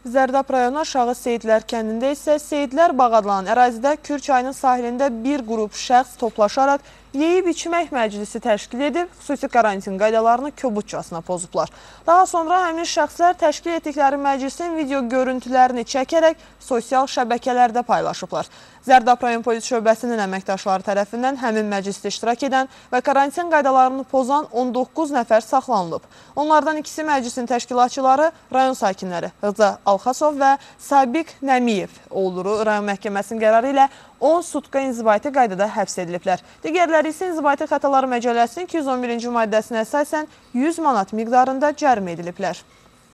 Zərdab rayonu Aşağı Seyidlər kəndində isə Seyidlər Bağ adlanan ərazidə Kür çayının sahilində bir qrup şəxs toplaşaraq yeyib-içmək məclisi təşkil edib, xüsusi karantin qaydalarını kobudcasına pozublar. Daha sonra həmin şəxslər təşkil etdikləri məclisin video görüntülərini çəkərək sosial şəbəkələrdə paylaşıblar. Zərdab rayon polis şöbəsinin əməkdaşları tərəfindən həmin məclisdə iştirak edən və karantin qaydalarını pozan 19 nəfər saxlanılıb. Onlardan ikisi məclisin təşkilatçıları, rayon sakinləri Rıza Alxasov və Sabiq Nəmiyev olduğu rayon məhkəməsinin qərarı ilə 10 sutka inzibati qaydada həbs ediliblər. Digərləri isə İnzibati Xətalar Məcəlləsinin 211-ci maddəsinə əsasən 100 manat miqdarında cərimə ediliblər.